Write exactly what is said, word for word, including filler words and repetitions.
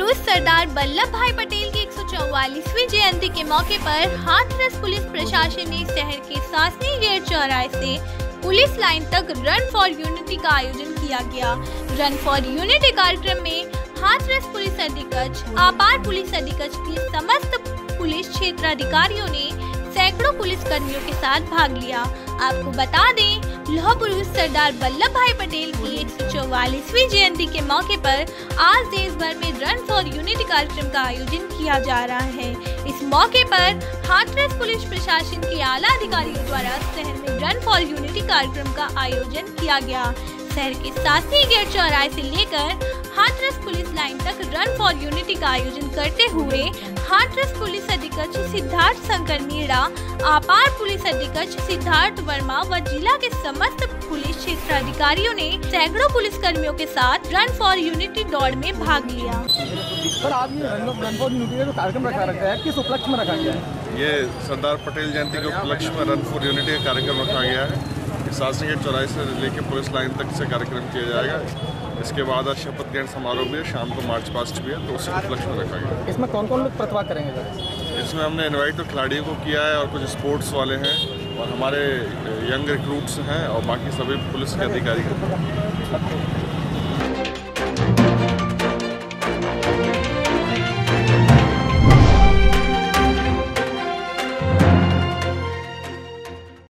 पुरुष सरदार वल्लभ भाई पटेल की एक सौ चौवालीसवीं जयंती के मौके पर हाथरस पुलिस प्रशासन ने शहर के सासनी गेट चौराहे से पुलिस लाइन तक रन फॉर यूनिटी का आयोजन किया गया। रन फॉर यूनिटी कार्यक्रम में हाथरस पुलिस अधीक्षक, अपार पुलिस अधीक्षक की समस्त पुलिस क्षेत्राधिकारियों ने सैकड़ों पुलिस कर्मियों के साथ भाग लिया। आपको बता दें, लौह पुरुष सरदार वल्लभ भाई पटेल की एक सौ चौवालीसवीं जयंती के मौके पर आज देश भर में रन फॉर यूनिटी कार्यक्रम का आयोजन किया जा रहा है। इस मौके पर हाथरस पुलिस प्रशासन के आला अधिकारियों द्वारा शहर में रन फॉर यूनिटी कार्यक्रम का आयोजन किया गया। शहर के सासनी गेट चौराहे से लेकर हाथरस पुलिस लाइन तक रन फॉर यूनिटी का आयोजन करते हुए हाथरस पुलिस अधीक्षक सिद्धार्थ शंकर मीणा, अपार पुलिस अधीक्षक सिद्धार्थ वर्मा व जिला के समस्त पुलिस क्षेत्राधिकारियों ने सैकड़ों पुलिस कर्मियों के साथ रन फॉर यूनिटी दौड़ में भाग लिया। सर, आज ये रन फॉर यूनिटी का जो कार्यक्रम रखा रखा है, किस उपलक्ष्य में रखा गया है? ये सरदार पटेल जयंती के उपलक्ष्य में रन फॉर यूनिटी का कार्यक्रम रखा गया है। सासनी गेट चौराहे से लेकर पुलिस लाइन तक से कार्यक्रम किया जाएगा। इसके बाद आज शपथ ग्रहण समारोह भी है, शाम को मार्च पास्ट भी है, तो उसी उपलक्ष्य में रखा गया। इसमें कौन कौन लोग प्रतिभाग करेंगे सर? इसमें हमने इनवाइट तो खिलाड़ियों को किया है और कुछ स्पोर्ट्स वाले हैं और हमारे यंग रिक्रूट्स हैं और बाकी सभी पुलिस के अधिकारी हैं।